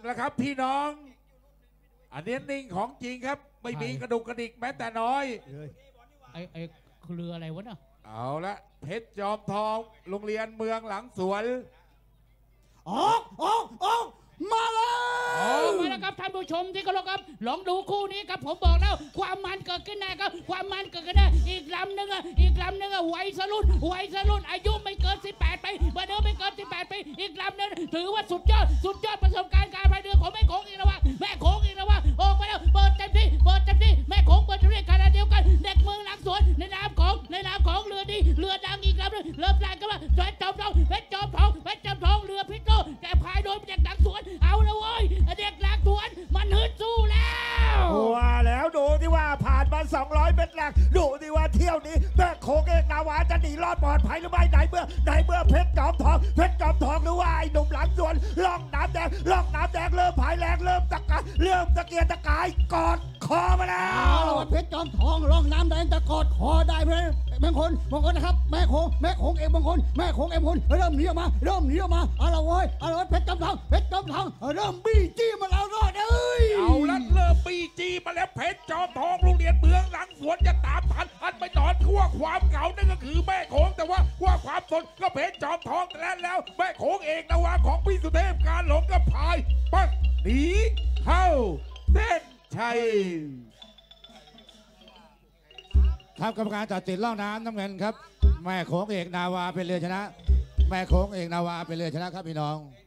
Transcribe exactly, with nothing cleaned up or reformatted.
นะครับพี่น้องอันนี้นิ่งของจริงครับไม่มีกระดุกกระดิกแม้แต่น้อยไอ้ไอ้เรืออะไรวะเนาะเอาละเพชรจอมทองโรงเรียนเมืองหลังสวนออกออกออกมาแล้วมาแล้วครับท่านผู้ชมที่เคารพครับลองดูคู่นี้ครับผมบอกแล้วความมันเกิดขึ้นแน่ครับความมันเกิดขึ้นแน่อีกลำหนึ่งอ่ะอีกลำหนึ่งอ่ะวัยสรุ่นวัยสรุ่นอายุไม่เกินสิบแปดปีมาเดินไม่เกินสิบแปดปีอีกลำหนึ่งถือว่าสุดยอดสุดยอดประสบการณ์การพายเรือของแม่โขงอีกแล้วว่าแม่โขงอีกแล้วว่าออกมาแล้วเปิดเต็มที่เปิดเต็มที่แม่โขงเปิดเต็มที่ขณะเดียวกันเด็กเมืองหลังสวนในนามของในนามของเรือดีเรือดังอีกลำหนึ่งเริ่มแรงกันว่าเพชรจอมทองเพชรจอมทองเพชรจอมทองเรือพิโต้แต่พายโดยเด็กหลังสวนเอาละเว้ยเด็กหลังสวนมันฮึดสู้แล้วว่าแล้วดูที่ว่าผ่านมาสองร้อยเมตรแรกดูที่ว่าเที่ยวนี้แม่โขงเอกนาวาจะหนีรอดปลอดภัยหรือไม่ไหนเมื่อไหนเมื่อเพชรจอมทองเพชรจอมทองหรือว่าไอ้หนุ่มหลังสวนล่องน้ำแดงล่องน้ำแดงเริ่มพายแรงเริ่มตะกายเริ่มตะเกียกตะกายกอดคอมาแล้วเพชรจอมทองล่องน้ำแดงจะกอดคอได้เพื่อนบางคนบางคนนะครับแม่โขงแม่โขงเอกบางคนแม่โขงเอกบางคนเริ่มหนีออกมาเริ่มหนีออกมาเอาละเว้ยเอาละเพชรจอมทองเพชรจอมทองเริ่มบี้จี้มาแล้วรอดเอ้ยเอาละเริ่มบี้จี้มาแล้วเพชรจอมทองโรงเรียนเมืองหลังสวนจะตามทันทันไปนอนขั้วความเก่านั่นก็คือแม่โขงแต่ว่าขั้วความสนก็เพชรจอมทองแต่แล้วแล้วแม่โขงเอกนาวาของพี่สุเทพการหลงกับพายปักหนีเข้าเส้นชัยครับกรรมการตัดสินล่องน้ำน้ำเงินครับแม่โขงเอกนาวาเป็นเรือชนะแม่โขงเอกนาวาเป็นเรือชนะครับพี่น้อง